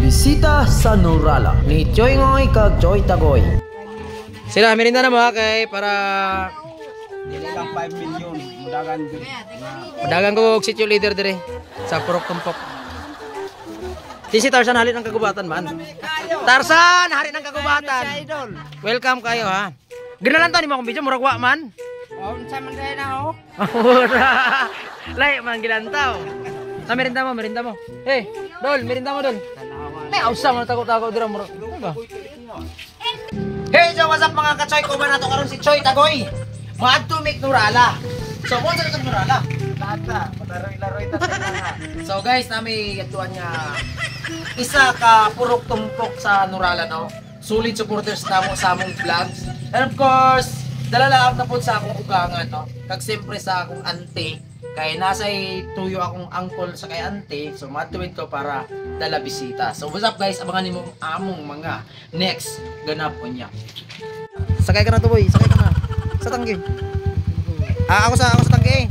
Bisita sa Nurala ni Choy Ngoy kag Choy Tagoy. Sila merinda na mga kay para Dili lang 5 million. Mudagan din. dagang ko og sitio leader dire sa Purok Tumpok. Si Tarzan halit ng kagubatan man. Tarzan halit ng kagubatan. Welcome kayo ha. Ginalan to ni mo akong video murag wa man. Unsa man kay na ho? Lai man gilantaw. Na merinda mo. Hey, Dol, merinda mo Dol. May ausa mo tago-tago dira murag. Ba? Hey, so what's up mga ka-Choy ko ba nato karon si Choy Tagoy. Maadto mik Nurala. So mo sa Nurala. Lata, padaroy-laroy ta sa. So guys, nami gatuan nga isa ka Purok Tumpok sa Nurala no. Solid supporters namo sa among vlogs. And of course, dalalaag na po sa akong ugangan no. Kag siyempre sa akong auntie kay nasa tuyo akong uncle sa kay auntie. So matuwid ko para dala bisita. So what's up guys, abangan nimo among mga next ganap unya. Sakay ka na to boy, sakay ka na. Sa tangke. Ako sa tangke.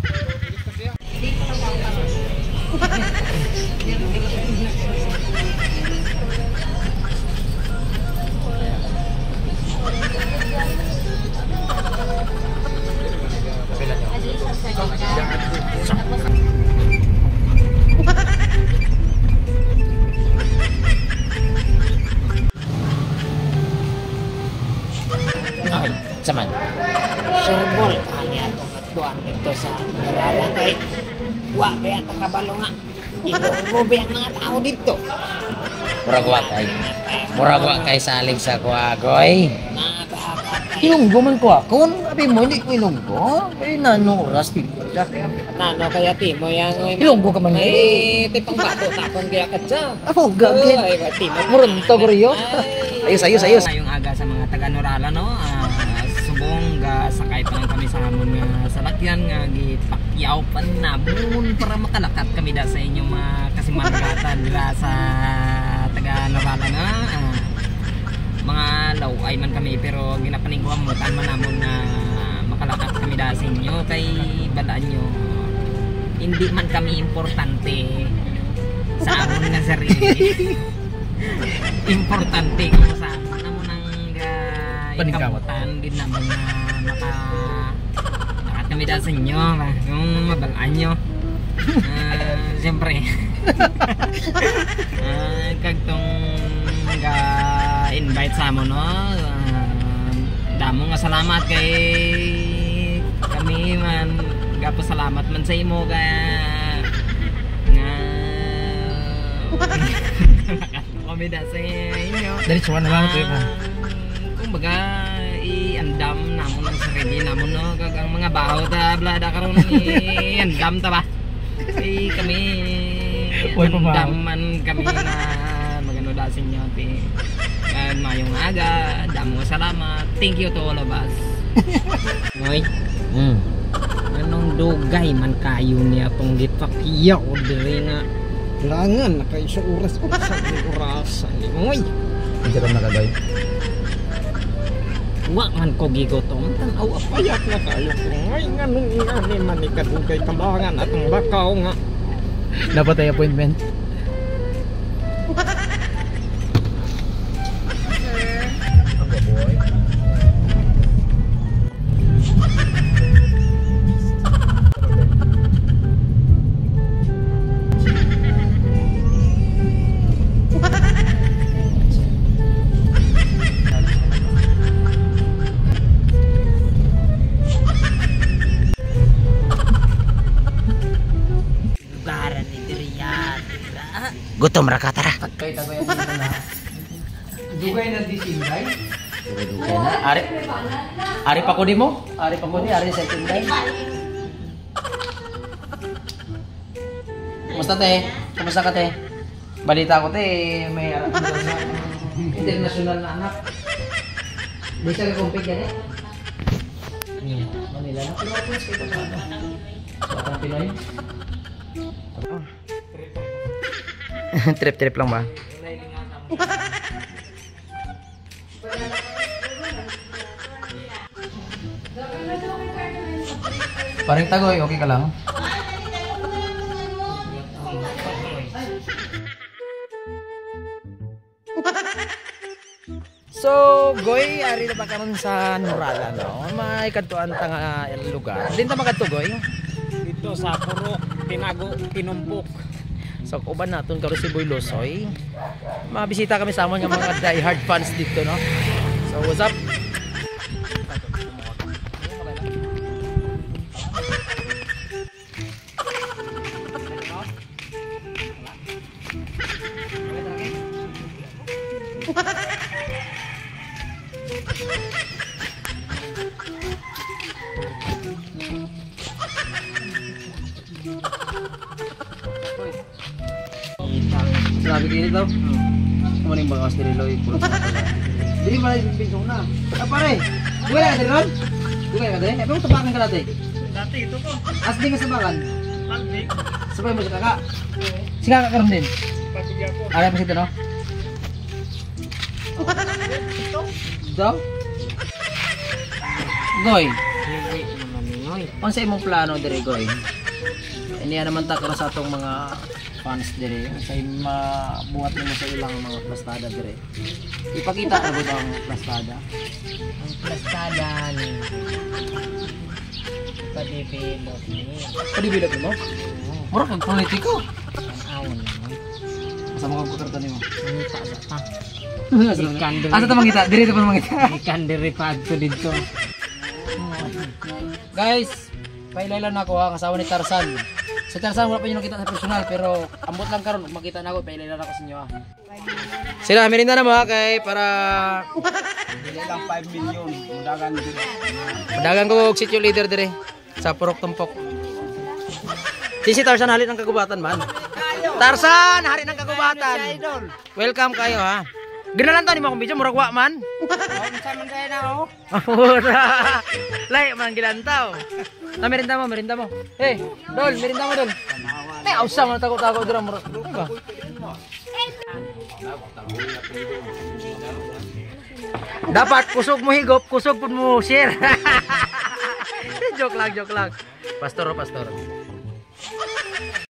Ay, saman. Surbol kanya itong atuan dito sa Nurala kay wa ba ito kabalo nga. Inuubo ba ang mga tao dito? Muragwa kay salig sa kuagoy. Nakakakatay. Ilunggo man ko akon. Abi mo hindi ko ilunggo. Ay nano oras dito. Nano kaya timo yang Ilunggo ka man ay tipang bato tapon kaya ka dyan. Ako gagin. Ay, timo. Murunto ko riyo. Ayos. Ngayong aga sa mga taga Nurala no. Subong ga sakay pa lang kami sa hamon nga salakyan nga gipakyaw pa namon para makalakat kami da sa inyong mga kasimanggatan dira sa taga Nurala nga. Mga laway man kami pero ginapaningkuhan mo man namon na makalakat kami da sa inyo kay balaan nyo hindi man kami importante sa amon nga sarili. Importante kung sa amon namon ang ikabutan din naman na makalakat kami da sa inyo yung mabalaan nyo. Siyempre kagtong invite sa mo no. Damo nga salamat kay kami man gapo salamat man sa imo kaya nga kami da sa inyo. Dari cuman lang to mo. Kumbaga i-andam namon ang sarili namon no kag ang mga baho ta blada karon ni andam ta ba. Kami daman kami na magano da sa inyo ti mayong aga damo salamat, thank you to all of us. Ngoy anong dugay man kayo niya tong gipakyaw diri nga langan na kayo sa oras ko sa orasan ni ngoy Hindi ron nakagay. wa man ko gigotom tan-aw apayat na kayo ngoy nganong ingani man ikadugay kabangan atong bakaw nga Dapat ay appointment. gutom ra ka tara. Kay tagoy na. Dugay na disingay. Dugay na. Ari pa ko di mo? Ari sa tinday. Kumusta te? Kumusta ka te? Balita ko te, may international na anak. Di siya kumpig yan eh. Manila na. Pero ako sa ito sa ano. So, akong Pinoy. Trip lang ba? Paring tagoy, okay ka lang? So, Goy, ari na ba karon sa Nurala, no? May kadtuan tanga lugar. Din ta makadto, Goy. Dito sa Purok, Tinago, Tinumpok. So, uban naton karon si Boy Losoy. Mabisita kami sa amon nga mga die-hard fans dito, no? So, what's up? Sabi kini daw. Kumaning bawas ni Loy. Dili ba yung pinsong na? Pare, duwe ka din ron? Duwe ka din? Pero tabakan ka dati. Dati ito po. Asli ka sa bakan. Pagdig. Sabay mo sa kaka. Si kaka karon din. Pagdig ako. Ara pa sito no? Daw? Goy, Hindi naman ninoy. kung sa imong plano dire Goy? Iniya naman ta karon sa atong mga fans dire sa mabuhat nimo sa ilang mga plastada dire. Ipakita na ba ang plastada? Ang plastada ni Padipilot ni. Padibilot mo? Mura kag politiko. Ang awon naman. Sa mga kutarta nimo. Ang tasa pa. Asa ta mangita? Dire ta pa mangita. Ikan diri padto dito. Guys, pailailan na ako ha, kasawa ni Tarzan. Si Tarzan wala pa nyo nakita sa personal pero ambot lang karon makita na ako, pailailan ako sa inyo ha. Sila, merinda na mo ha kay para Dili lang 5 million. Mudagan dito. madagan ko og sitio leader dire sa Purok Tumpok. Si Tarzan halit ng kagubatan man. Tarzan, hari ng kagubatan. Welcome kayo ha. Ginalan to ni mo akong video, murag wa man. Sa man kaya na ako. Lai, man gilantaw. Na merinda mo. Hey, Dol, merinda mo Dol. May ausa man tako-tako dira murag ka. Dapat kusog mo higop, kusog pud mo share. Joke lang. Pastor.